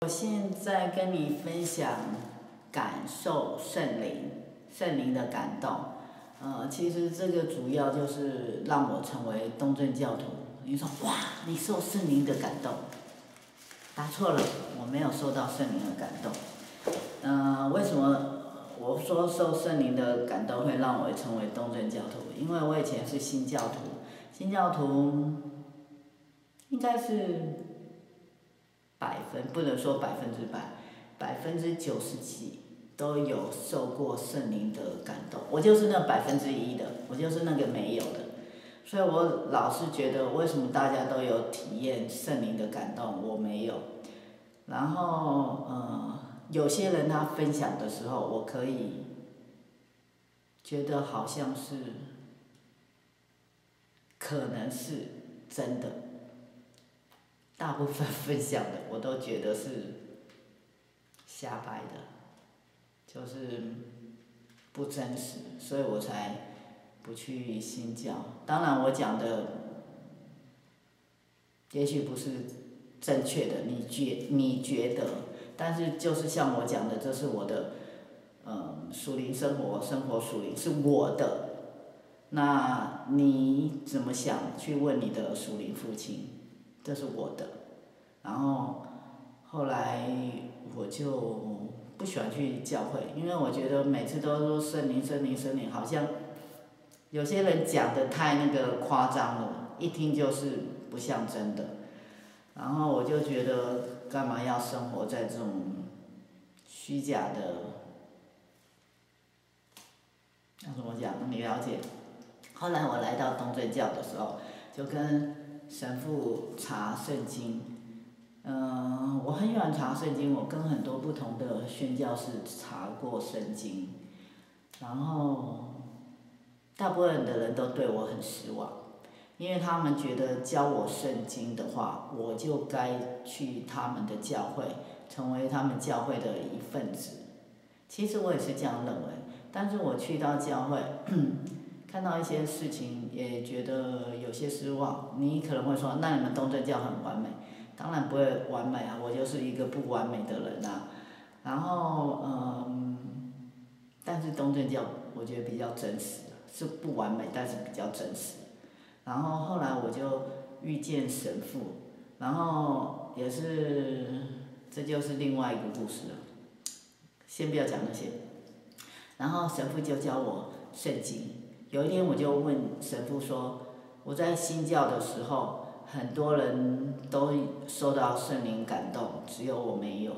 我现在跟你分享感受圣灵的感动。其实这个主要就是让我成为东正教徒。你说哇，你受圣灵的感动？答错了，我没有受到圣灵的感动。为什么我说受圣灵的感动会让我成为东正教徒？因为我以前是新教徒，新教徒应该是不能说100%，90%几都有受过圣灵的感动。我就是那1%的，我就是那个没有的。所以我老是觉得，为什么大家都有体验圣灵的感动，我没有。然后有些人他分享的时候，我可以觉得好像是，可能是真的。大部分分享的我都觉得是瞎掰的，就是不真实，所以我才不去信教。当然我讲的也许不是正确的，你觉得，但是就是像我讲的，这是我的属灵生活属灵是我的。那你怎么想？去问你的属灵父亲，这是我的。然后后来我就不喜欢去教会，因为我觉得每次都说圣灵，好像有些人讲的太那个夸张了，一听就是不像真的。然后我就觉得干嘛要生活在这种虚假的，要怎么讲？你了解？后来我来到东正教的时候，就跟神父查圣经。我很喜欢查圣经，我跟很多不同的宣教士查过圣经，然后大部分的人都对我很失望，因为他们觉得教我圣经的话，我就该去他们的教会，成为他们教会的一份子。其实我也是这样认为，但是我去到教会，看到一些事情，也觉得有些失望。你可能会说，那你们东正教很完美？当然不会完美啊，我就是一个不完美的人啊。然后但是东正教我觉得比较真实，是不完美，但是比较真实。然后后来我就遇见神父，然后也是，这就是另外一个故事了。先不要讲那些。然后神父就教我圣经。有一天我就问神父说，我在新教的时候，很多人都受到圣灵感动，只有我没有。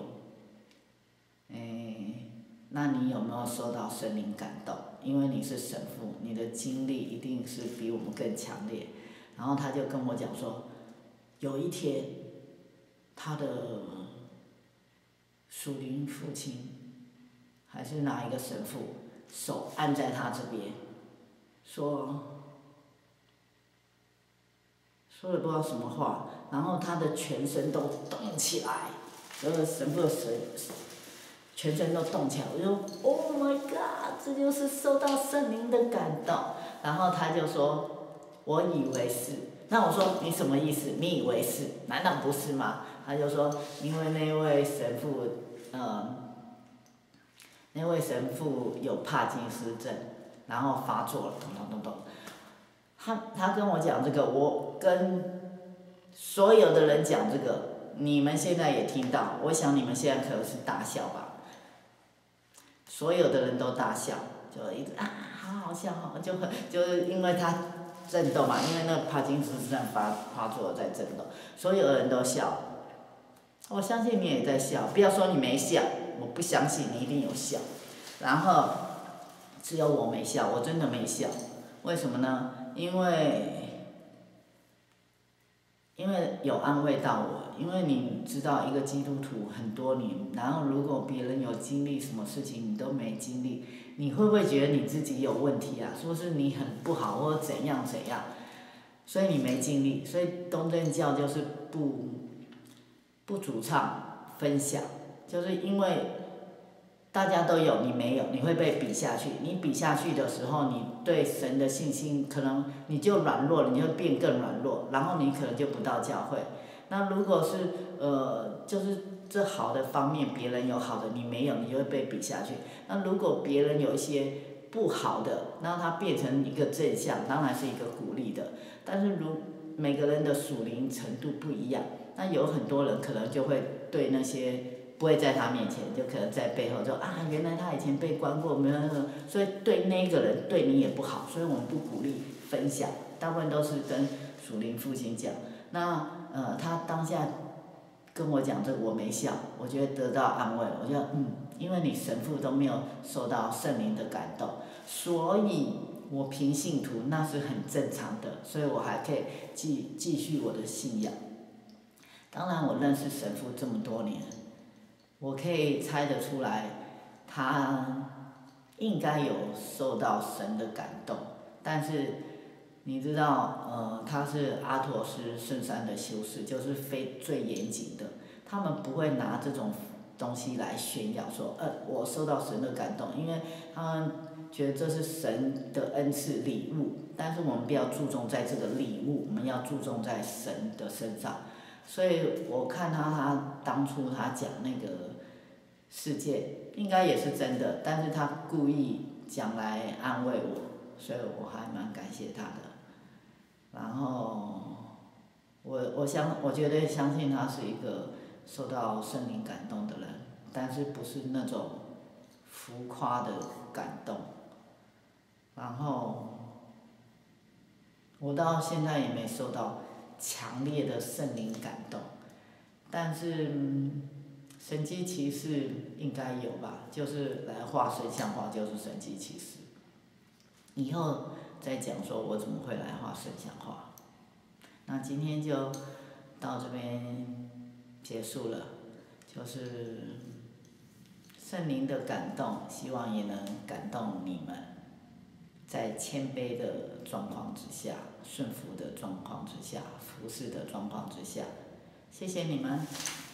那你有没有受到圣灵感动？因为你是神父，你的经历一定是比我们更强烈。然后他就跟我讲说，有一天，他的属灵父亲还是哪一个神父，手按在他这边，说了不知道什么话，然后他的全身都动起来，这个神父的全身都动起来，我就 Oh my God， 这就是受到圣灵的感动。然后他就说，我以为是。那我说你什么意思？你以为是？难道不是吗？他就说，因为那位神父有帕金森症，然后发作了，咚。他跟我讲这个，我跟所有的人讲这个，你们现在也听到，我想你们现在可能是大笑吧。所有的人都大笑，就一直好笑，就是因为他震动嘛，因为那帕金森症发作在震动，所有的人都笑。我相信你也在笑，不要说你没笑，我不相信你一定有笑。然后只有我没笑，我真的没笑。为什么呢？因为有安慰到我，因为你知道一个基督徒很多年，然后如果别人有经历什么事情你都没经历，你会不会觉得你自己有问题啊？说是你很不好或者怎样，所以你没经历，所以东正教就是不主唱分享，就是因为大家都有，你没有，你会被比下去。你比下去的时候，你对神的信心可能你就软弱了，你就变更软弱，然后你可能就不到教会。那如果是就是这好的方面，别人有好的你没有，你就会被比下去。那如果别人有一些不好的，让它变成一个正向，当然是一个鼓励的。但是每个人的属灵程度不一样，那有很多人可能就会对那些不会在他面前，就可能在背后说啊，原来他以前被关过，没有那个，所以对那个人对你也不好，所以我们不鼓励分享，大部分都是跟属灵父亲讲。那他当下跟我讲这个，我没笑，我觉得得到安慰，我觉得因为你神父都没有受到圣灵的感动，所以我凭信徒那是很正常的，所以我还可以继续我的信仰。当然我认识神父这么多年，我可以猜得出来，他应该有受到神的感动，但是你知道，他是阿陀斯圣山的修士，就是最严谨的，他们不会拿这种东西来炫耀说，我受到神的感动，因为他们觉得这是神的恩赐礼物，但是我们不要注重在这个礼物，我们要注重在神的身上。所以我看他当初他讲那个事件，应该也是真的，但是他故意讲来安慰我，所以我还蛮感谢他的。然后我绝对相信他是一个受到圣灵感动的人，但是不是那种浮夸的感动。然后我到现在也没受到强烈的圣灵感动，但是神迹奇事应该有吧，就是来画神像画就是神迹奇事。以后再讲说我怎么会来画神像画。那今天就到这边结束了，就是圣灵的感动，希望也能感动你们，在谦卑的状况之下，顺服的状况之下，服侍的状况之下，谢谢你们。